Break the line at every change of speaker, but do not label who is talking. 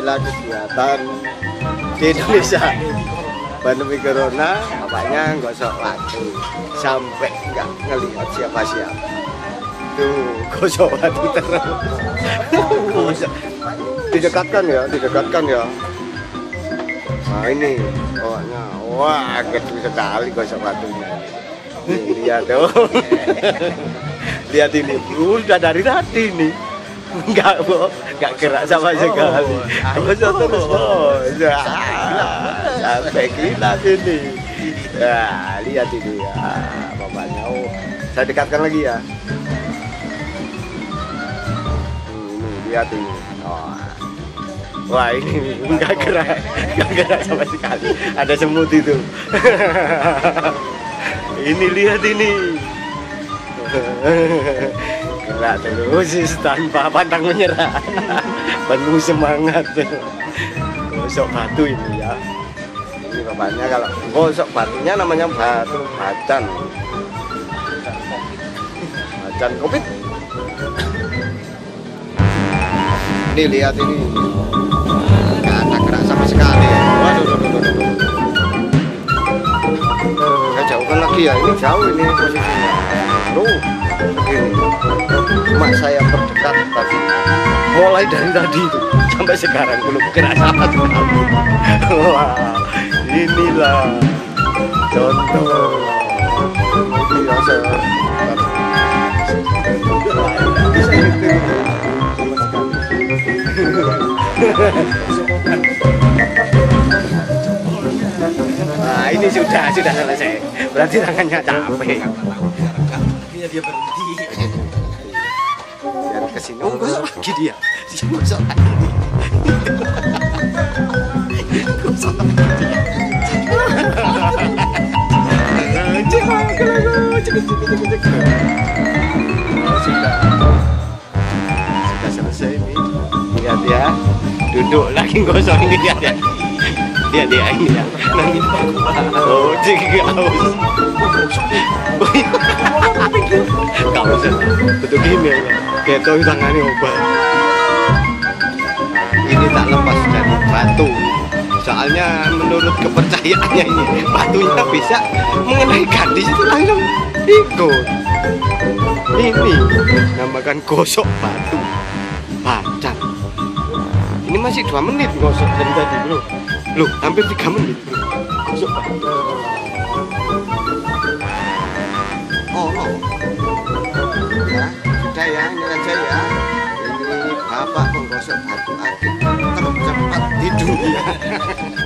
inilah kegiatan di Indonesia. Pandemi corona, bapaknya gosok batu sampai nggak ngelihat siapa-siapa. Tuh, gosok batu terus. Didekatkan ya. Nah ini, pokoknya, wah gede sekali gosok batunya. Nih, lihat tuh. Lihat ini, udah dari tadi nih. Enggak gerak sama sekali. Gosok terus, sampai gila sini. Ya, lihat ini ya, bapaknya. Oh, saya dekatkan lagi ya. Ini lihat ini. Wah ini enggak gerak sama sekali. Ada semut itu. Ini lihat ini. Gerak terus tanpa pantang menyerah. Penuh semangat. Gosok batu ini ya. Ini bapaknya kalau gosok batunya namanya batu bacan. Bacan Covid. Ini lihat ini. Nggak ada gerak sama sekali ya. Waduh. Saya jauhkan lagi ya. Ini jauh ini posisinya. Tuh, begini. Cuma saya berdekat tadi. Mulai dari tadi itu sampai sekarang belum gerak sama sekali. Wah, inilah contoh. Ini ya saya bisa itu. Nah ini sudah selesai. Berarti tangannya capek.
Dia berhenti.
Biar kesini. Oh gosok lagi dia. Gosok lagi. Gosok lagi. Sudah selesai ini. Lihat ya. Duduk lagi gosok ini dia. Dia ini ya. Nanti oh jika haus. Kau betul gini ya. Keto tangannya obat. Ini tak lepas dari batu. Soalnya menurut kepercayaannya ini batunya bisa mengenai gadis itu langsung ikut. Ini namakan gosok batu bacan. Ini masih 2 menit gosok dari tadi bro. Loh, hampir 3 menit bro. Gosok batu. Ya, sudah ya, ini aja ya. Ini bapak penggosok batu akik tercepat di dunia.